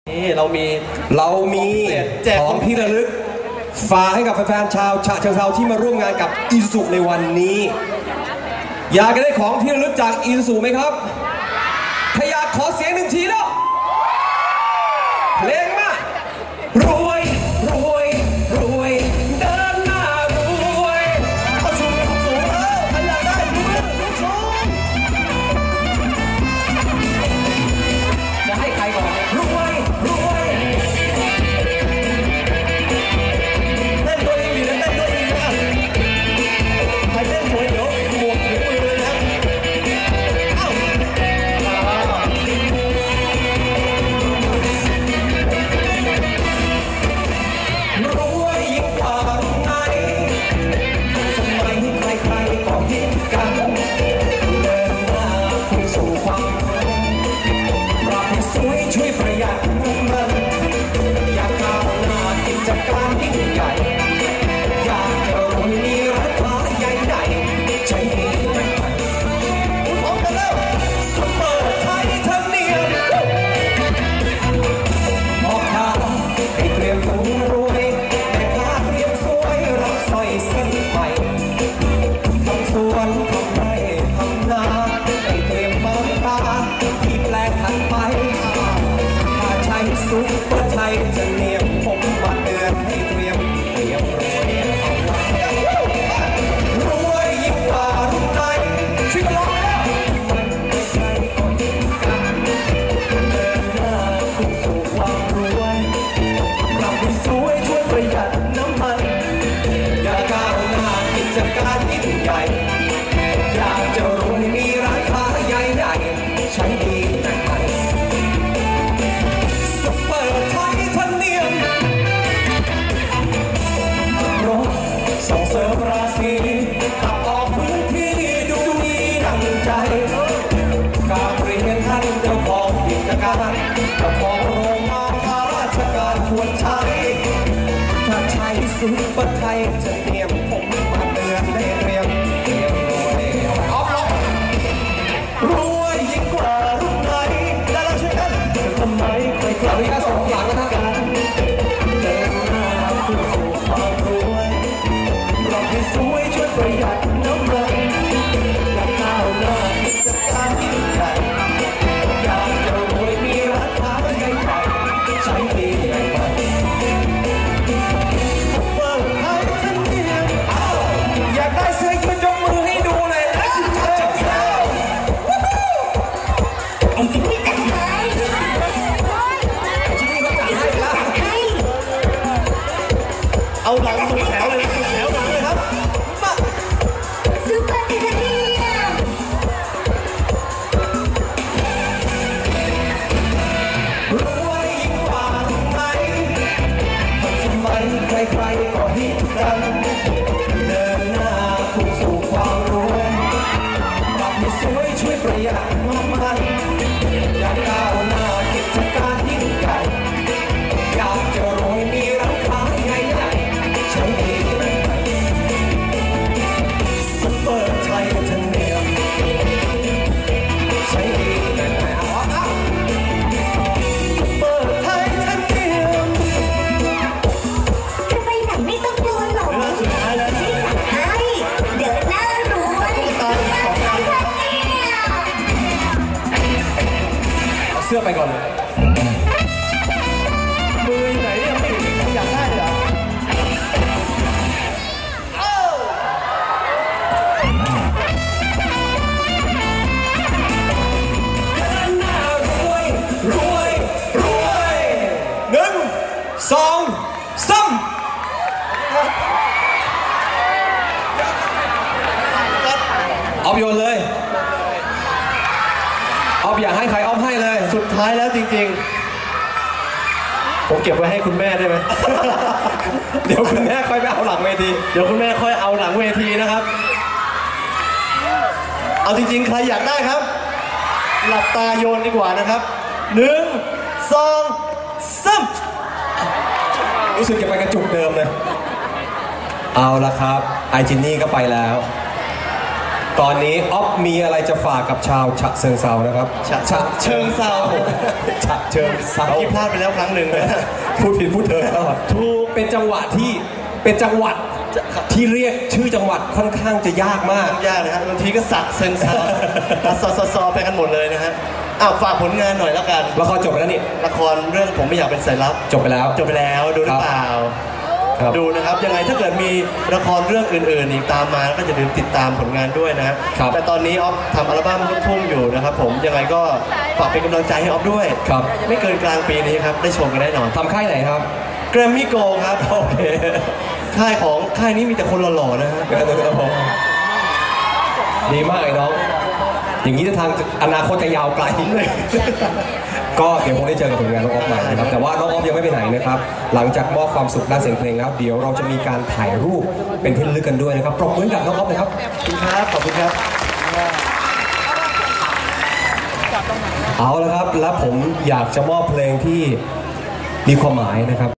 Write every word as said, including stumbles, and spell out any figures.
นี่เรามีเรามีของที่ระลึกฝากให้กับแฟนๆชาวฉะเชิงเทราที่มาร่วมงานกับอีซูซูในวันนี้อยากจะได้ของที่ระลึกจากอีซูซูไหมครับถ้าอยากขอเสียงหนึ่งทีแล้วเพลงมารวยรวยรวยเดินหน้ารวยเอาชูมือสูงแล้วถ้าอยากได้ชูมือสูงจะให้ใครก่อนรวยรวยเต้นตัวเองดีนะเต้นตัวเองนะใครเต้นสวยเดี๋ยวหมวกถึงมือเลยนะเอ้ารวยยิ่งกว่าไหนสมัยใครๆก็คิดกันเดินหน้าพุ่งสู่ความปรับให้สวยช่วยประหยัดน้ำมันอยากก้าวหน้ากิจการยิ่งใหญ่อยากจะรวยมีร้านค้าใหญ่ใหญ่ใช้ดีแบ่งปันคุณพร้อมกันแล้วซุปเปอร์ไทยธรรมเนียมออกทางให้เตรียมตัวรวยแต่ถ้าเตรียมสวยรับสร้อยเส้นใหม่ทำสวนทำไร่ทำนาให้เตรียมมองตาที่แปลงถัดไปถ้าใช้ซุปเปอร์ไทยจะเนียมผมมาเตือนให้เตรียมเตรียมรวยเอาไว้รวยยิ่งกว่ารุ่นไหนช่วยกันร้องแล้วใครๆก็ยิ่งกันเดินหน้าพุ่งสู่ความรวยปรับให้สวยช่วยประหยัดน้ำมันอยากก้าวหน้ากิจการยิ่งใหญ่อยากจะรวยมีร้านค้าใหญ่ๆใช้ดีแบ่งปันซุปเปอร์ไทยธรรมเนียมรถส่งเสริมราศีขับออกพื้นที่ดูดีดังใจกราบเรียนท่านเจ้าของกิจการเจ้าของโรงงานข้าราชการควรใช้ถ้าใช้ซุปเปอร์ไทยจะเตรียมผมมาเตือนได้เตรียมเตรียมรวยเอาไปออฟลงรวยยิ่งกว่ารุ่นไหนแล้วเราช่วยกันทำไมใครๆก็ส่งหลังนะกันเดินหน้าสู่ความรวยปรับให้สวยช่วยประหยัดน้ำมันอยากก้าวหน้ากิจการยิ่งใหญ่อยากจะรวยมีร้านค้าใหญ่ๆใช้ดีแบ่งปันซุปเปอร์ไทยธรรมเนียมอยากได้เสื้อยืดยกมือให้ดูเลยนะไอ้จิ๊กนี่จัดให้จิ๊กนี่เขาจัดให้ครับเอาหลังสุดแถวเลยสุดแถวหลังเลยครับมาซุปเปอร์ไทยธรรมเนียมรวยยิ่งกว่าไหนสมัยใครๆก็ฮิตกันเดินหน้าพุ่งสู่ความรวยปรับให้สวยช่วยประหยัดน้ำมันอยากก้าวหน้ากิจการยิ่งใหญ่อยากจะรวยมีร้านค้าใหญ่ๆใช้ดีแบ่งปันซุปเปอร์ไทยธรรมเนียมใช้ดีแบ่งปันเอาซุปเปอร์ไทยธรรมเนียมจะไปไหนไม่ต้องกลัวหรอกที่สั่งให้เดินหน้ารวยซุปเปอร์ไทยธรรมเนียมเอาเสื้อไปก่อนเลยมือไหนเนี่ยไม่อยากได้เหรอรวยรวยหนึ่งสองสามเอาโยนเลยเอาอยากให้ใครเอาให้เลยสุดท้ายแล้วจริงๆผมเก็บไว้ให้คุณแม่ได้ไหม เดี๋ยวคุณแม่ค่อยไปเอาหลังเวทีเดี๋ยวคุณแม่ค่อยเอาหลังเวทีนะครับเอาจริงๆใครอยากได้ครับหลับตาโยนดีกว่านะครับหนึ่งสองสามรู้สึกจะไปกระจุกเดิมเลยเอาละครับไอจินนี่ก็ไปแล้วตอนนี้อ๊อฟมีอะไรจะฝากกับชาวฉะเชิงเซานะครับฉะเชิงเซาฉะเชิงเซาที่พลาดไปแล้วครั้งหนึ่งนะพูดผิดพูดเถอะถูกเป็นจังหวะที่เป็นจังหวัดที่เรียกชื่อจังหวัดค่อนข้างจะยากมากยากนะฮะบางทีก็สักเชิงเซาสสสไปกันหมดเลยนะฮะอ้าวฝากผลงานหน่อยแล้วกันละครจบไปแล้วนี่ละครเรื่องผมไม่อยากเป็นสายลับจบไปแล้วจบไปแล้วดูหรือเปล่าครับดูนะครับยังไงถ้าเกิดมีละครเรื่องอื่นๆอีกตามมาก็จะลืมติดตามผลงานด้วยนะฮะครับแต่ตอนนี้ออฟทำอัลบั้มลูกทุ่งอยู่นะครับผมยังไงก็ฝากเป็นกำลังใจให้ออฟด้วยครับไม่เกินกลางปีนี้ครับได้ชมกันแน่นอนทำค่ายไหนครับแกรมมี่โกครับโอเคค่ายของค่ายนี้มีแต่คนหล่อๆนะฮะดีมากไอ้น้อง อย่างนี้จะทางอนาคตจะยาวไกลเลย ก็เดี๋ยวคงได้เจอกับผลงานน้องออฟใหม่นะครับ แต่ว่าน้องออฟยังไม่ไปไหนนะครับ หลังจากมอบความสุขด้านเสียงเพลงแล้ว เดี๋ยวเราจะมีการถ่ายรูปเป็นที่ระลึกกันด้วยนะครับ ปรบมือกับน้องออฟเลยครับขอบคุณครับขอบคุณครับเอาละครับ และผมอยากจะมอบเพลงที่มีความหมายนะครับ